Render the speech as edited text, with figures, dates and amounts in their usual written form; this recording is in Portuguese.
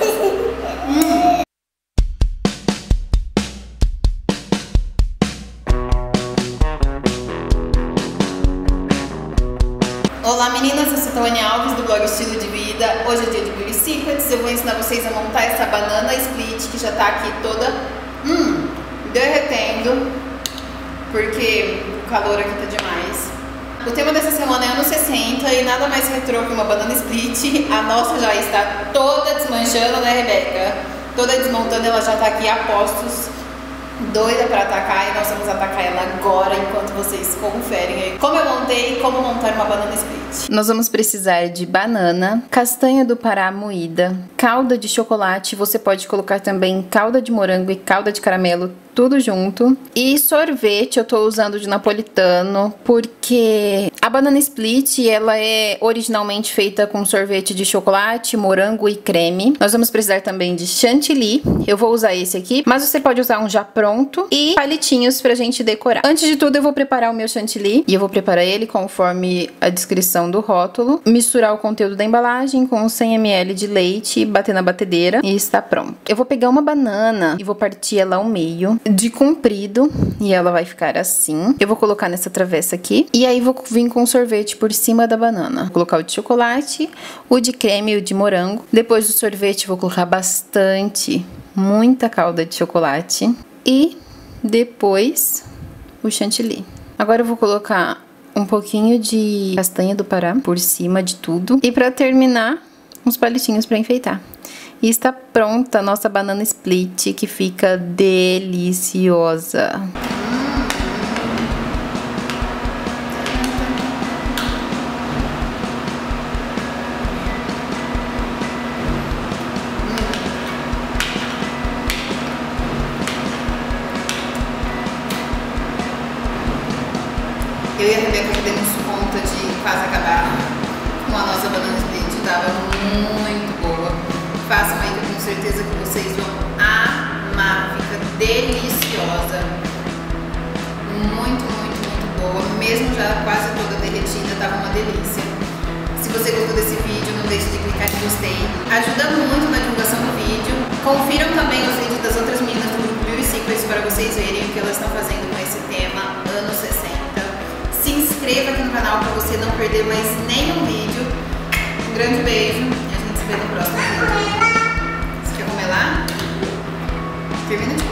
Olá meninas, eu sou Tânia Alves do blog Estilo de Vida. Hoje é dia de Beauty Secrets. Eu vou ensinar vocês a montar essa banana split que já tá aqui toda derretendo, porque o calor aqui tá demais. O tema dessa semana é anos 60 e nada mais retrô que uma banana split. A nossa já está toda desmanchando, né, Rebeca? Toda desmontando, ela já tá aqui a postos, doida para atacar, e nós vamos atacar ela agora enquanto vocês conferem aí como eu montei e como montar uma banana split. Nós vamos precisar de banana, castanha do Pará moída, calda de chocolate, você pode colocar também calda de morango e calda de caramelo, tudo junto. E sorvete, eu tô usando de napolitano, porque a banana split, ela é originalmente feita com sorvete de chocolate, morango e creme. Nós vamos precisar também de chantilly, eu vou usar esse aqui, mas você pode usar um já pronto, e palitinhos pra gente decorar. Antes de tudo, eu vou preparar o meu chantilly, e eu vou preparar ele conforme a descrição do rótulo. Misturar o conteúdo da embalagem com 100 ml de leite, bater na batedeira, e está pronto. Eu vou pegar uma banana e vou partir ela ao meio, de comprido, e ela vai ficar assim. Eu vou colocar nessa travessa aqui, e aí vou vir com o sorvete por cima da banana. Vou colocar o de chocolate, o de creme e o de morango. Depois do sorvete, vou colocar muita calda de chocolate. E depois o chantilly. Agora eu vou colocar um pouquinho de castanha do Pará por cima de tudo. E pra terminar, uns palitinhos pra enfeitar. E está pronta a nossa banana split, que fica deliciosa. Eu e a Rebeca já demos conta de quase acabar com a nossa banana split, estava muito boa. Façam aí que eu tenho certeza que vocês vão amar, fica deliciosa. Muito boa, mesmo já quase toda derretida, tava uma delícia. Se você gostou desse vídeo, não deixe de clicar em gostei, ajuda muito na divulgação do vídeo. Confiram também os vídeos das outras meninas do grupo Beauty Secrets para vocês verem o que elas estão fazendo com esse tema anos 60. Se inscreva aqui no canal para você não perder mais nenhum vídeo. Um grande beijo e a gente se vê no próximo vídeo. Você quer comer lá? Termina de